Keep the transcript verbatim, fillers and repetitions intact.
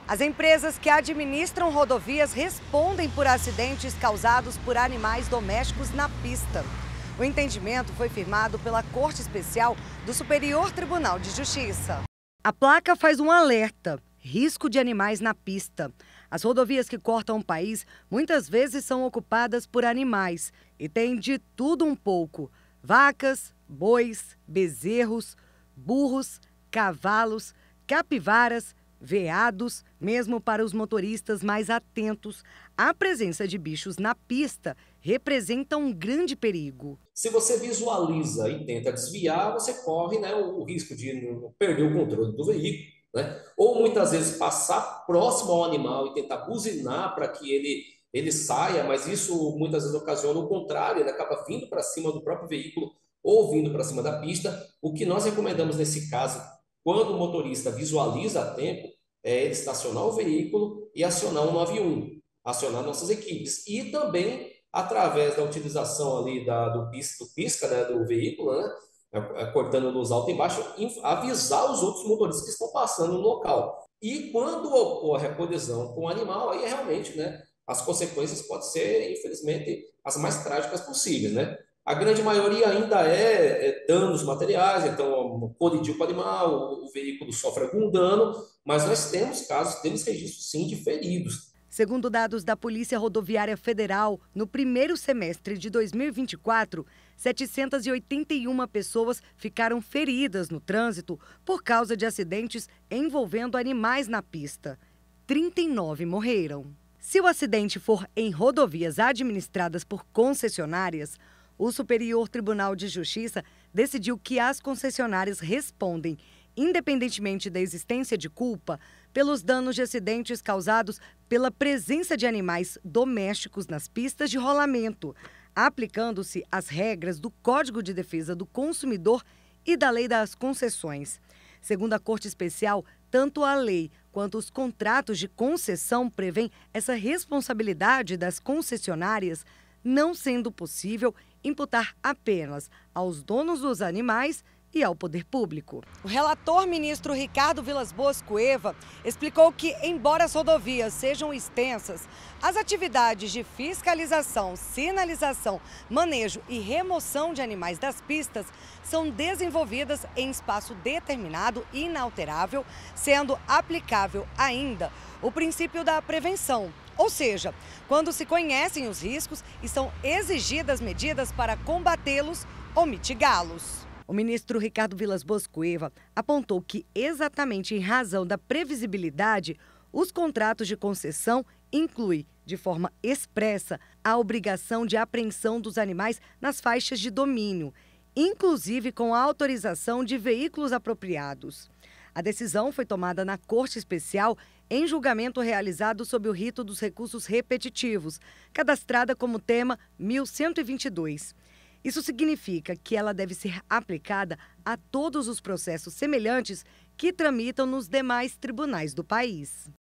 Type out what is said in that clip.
As empresas que administram rodovias respondem por acidentes causados por animais domésticos na pista. O entendimento foi firmado pela Corte Especial do Superior Tribunal de Justiça. A placa faz um alerta: risco de animais na pista. As rodovias que cortam o país muitas vezes são ocupadas por animais e tem de tudo um pouco: vacas, bois, bezerros, burros, cavalos, capivaras, veados. Mesmo para os motoristas mais atentos, a presença de bichos na pista representa um grande perigo. Se você visualiza e tenta desviar, você corre, né, o, o risco de não perder o controle do veículo, né? Ou muitas vezes passar próximo ao animal e tentar buzinar para que ele, ele saia, mas isso muitas vezes ocasiona o contrário, ele acaba vindo para cima do próprio veículo ou vindo para cima da pista. O que nós recomendamos nesse caso, quando o motorista visualiza a tempo, é ele estacionar o veículo e acionar o nove um, acionar nossas equipes. E também, através da utilização ali da, do, pis, do pisca, né, do veículo, né, cortando luz alta e baixa, avisar os outros motoristas que estão passando no local. E quando ocorre a colisão com o animal, aí realmente, né, as consequências podem ser, infelizmente, as mais trágicas possíveis, né? A grande maioria ainda é, é danos materiais, então colidiu com o animal, o, o veículo sofre algum dano, mas nós temos casos, temos registros sim de feridos. Segundo dados da Polícia Rodoviária Federal, no primeiro semestre de dois mil e vinte e quatro, setecentas e oitenta e uma pessoas ficaram feridas no trânsito por causa de acidentes envolvendo animais na pista. trinta e nove morreram. Se o acidente for em rodovias administradas por concessionárias, o Superior Tribunal de Justiça decidiu que as concessionárias respondem, independentemente da existência de culpa, pelos danos de acidentes causados pela presença de animais domésticos nas pistas de rolamento, aplicando-se as regras do Código de Defesa do Consumidor e da Lei das Concessões. Segundo a Corte Especial, tanto a lei quanto os contratos de concessão prevêem essa responsabilidade das concessionárias, não sendo possível imputar apenas aos donos dos animais e ao poder público. O relator ministro Ricardo Vilas Boas Cueva explicou que, embora as rodovias sejam extensas, as atividades de fiscalização, sinalização, manejo e remoção de animais das pistas são desenvolvidas em espaço determinado e inalterável, sendo aplicável ainda o princípio da prevenção. Ou seja, quando se conhecem os riscos e são exigidas medidas para combatê-los ou mitigá-los. O ministro Ricardo Vilas Boas Cueva apontou que, exatamente em razão da previsibilidade, os contratos de concessão incluem, de forma expressa, a obrigação de apreensão dos animais nas faixas de domínio, inclusive com a autorização de veículos apropriados. A decisão foi tomada na Corte Especial em julgamento realizado sob o rito dos recursos repetitivos, cadastrada como tema mil cento e vinte e dois. Isso significa que ela deve ser aplicada a todos os processos semelhantes que tramitam nos demais tribunais do país.